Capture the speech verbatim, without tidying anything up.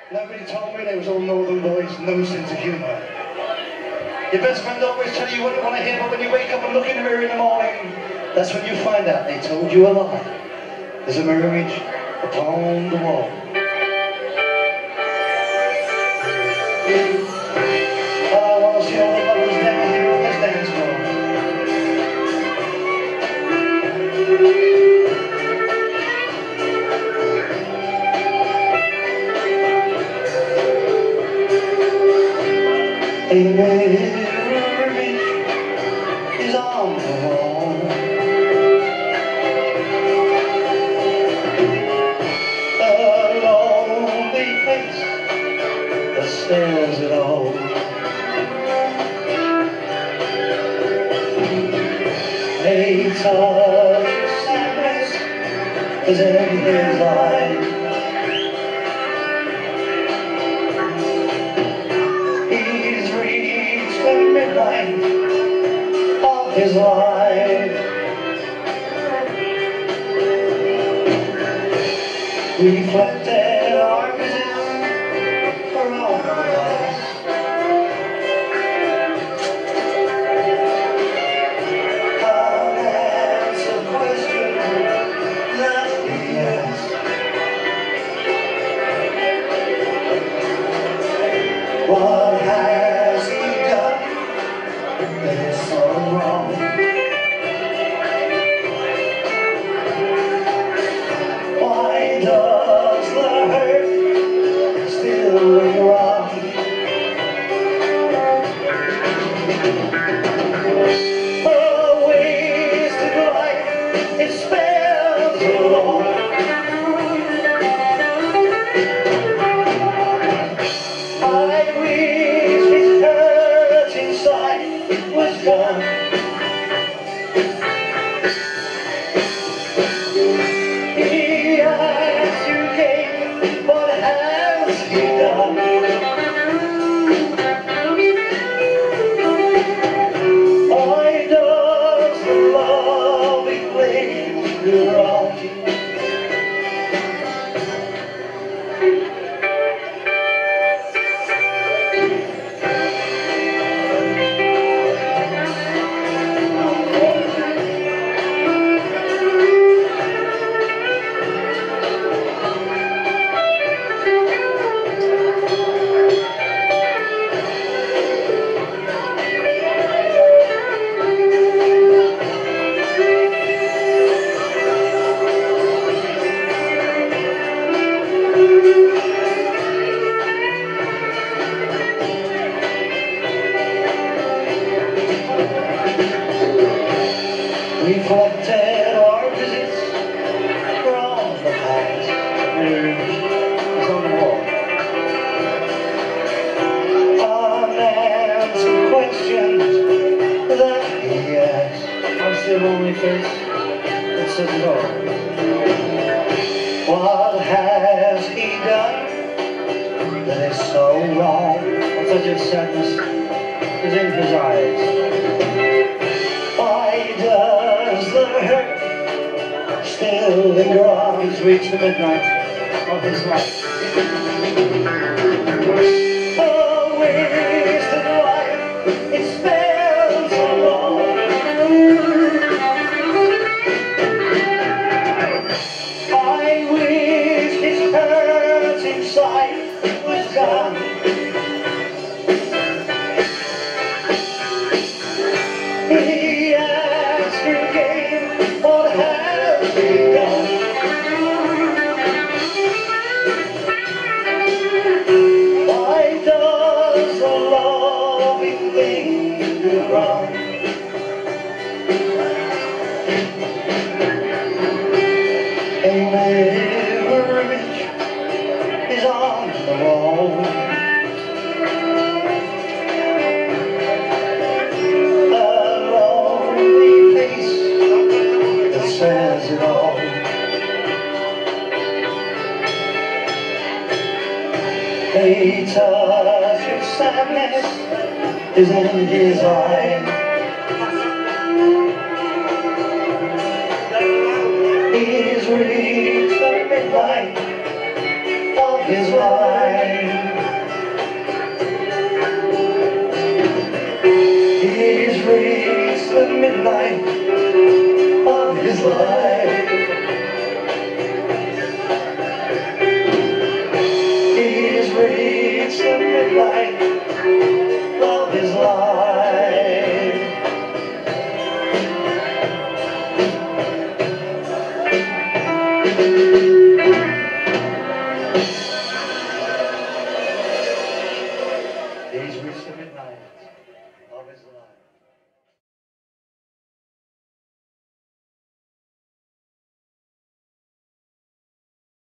Nobody told me they was all northern boys, no sense of humour. Your best friend always tell you what you want to hear, but when you wake up and look in the mirror in the morning, that's when you find out they told you a lie. There's a mirror image upon the wall. I want to see all the lovers down here on this dance floor. A mirror image is on the wall. A lonely face that says it all. A touch of sadness is in his eyes. He's reached the midnight of his life. Reflected our visits for all our lives. Unanswered questions that we ask. What has he done that is so wrong? Why does the hurt still linger on? A wasted life, it spells alone. I wish his hurt inside was gone. He asked you came, what has he done? Why does the love he claims go wrong? Reflected our visits from the past. Mirror is on the wall. Unanswered questions that he asked. I'm still only face that says it all. What has he done that is so wrong? And such a sadness is in his eyes. Why does the hurt still linger on? He's reached the midnight of his life. A wasted life, it spells alone. I wish his hurt inside was gone. He asked you again, what has he done? Why does the loving thing go wrong? A mirror image is on the wall. Says it all. A touch of sadness is in his eye. He's reached the midnight of his life. night.